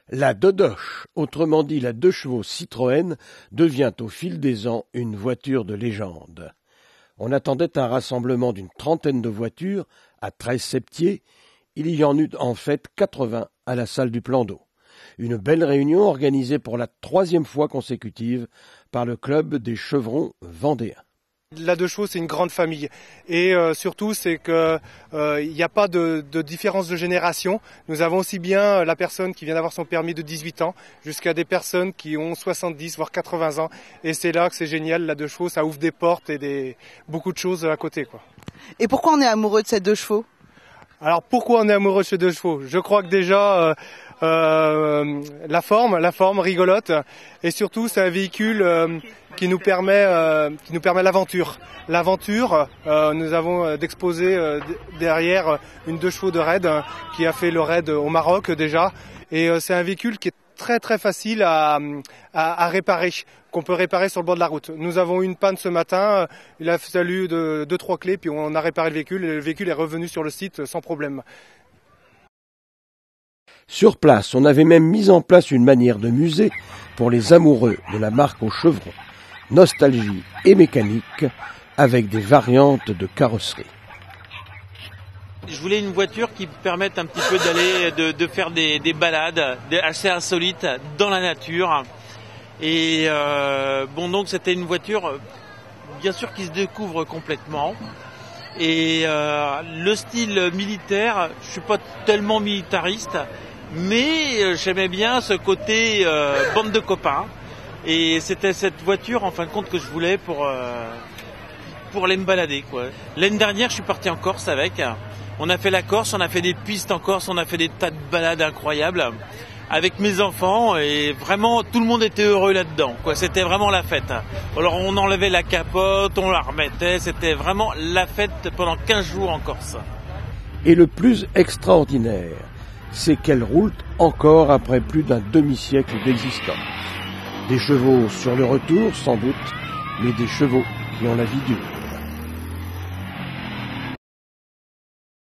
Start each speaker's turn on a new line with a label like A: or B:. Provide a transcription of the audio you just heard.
A: La Dodoche, autrement dit la 2 chevaux Citroën, devient au fil des ans une voiture de légende. On attendait un rassemblement d'une trentaine de voitures à 13 septiers. Il y en eut en fait 80 à la salle du Plan d'Eau. Une belle réunion organisée pour la 3e fois consécutive par le club des chevrons vendéens.
B: La 2 chevaux, c'est une grande famille et surtout c'est que il n'y a pas de différence de génération. Nous avons aussi bien la personne qui vient d'avoir son permis de 18 ans jusqu'à des personnes qui ont 70 voire 80 ans et c'est là que c'est génial. La 2 chevaux, ça ouvre des portes et beaucoup de choses à côté, quoi.
C: Et pourquoi on est amoureux de ces 2 chevaux ?
B: Alors pourquoi on est amoureux de ces 2 chevaux ? Je crois que déjà la forme rigolote et surtout c'est un véhicule qui nous permet l'aventure. L'aventure, nous avons d'exposer derrière une 2 chevaux de raid qui a fait le raid au Maroc déjà et c'est un véhicule qui est très très facile à réparer, qu'on peut réparer sur le bord de la route. Nous avons eu une panne ce matin, il a fallu 2-3 clés puis on a réparé le véhicule et le véhicule est revenu sur le site sans problème.
A: Sur place, on avait même mis en place une manière de musée pour les amoureux de la marque aux chevrons. Nostalgie et mécanique avec des variantes de carrosserie.
D: Je voulais une voiture qui permette un petit peu de faire des balades assez insolites dans la nature. Et donc c'était une voiture bien sûr qui se découvre complètement. Et le style militaire, je suis pas tellement militariste, mais j'aimais bien ce côté bande de copains. Et c'était cette voiture en fin de compte que je voulais pour aller me balader, quoi. L'année dernière, je suis parti en Corse avec. On a fait la Corse, on a fait des pistes en Corse, on a fait des tas de balades incroyables avec mes enfants et vraiment tout le monde était heureux là-dedans, quoi. C'était vraiment la fête. Alors on enlevait la capote, on la remettait, c'était vraiment la fête pendant 15 jours en Corse.
A: Et le plus extraordinaire, c'est qu'elle roule encore après plus d'un demi-siècle d'existence. Des chevaux sur le retour, sans doute, mais des chevaux qui ont la vie dure.